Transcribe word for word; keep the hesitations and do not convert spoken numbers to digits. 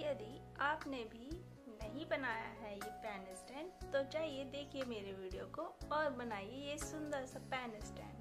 यदि आपने भी नहीं बनाया है ये पेन स्टैंड तो जाइए देखिए मेरे वीडियो को और बनाइए ये सुंदर सा पेन स्टैंड।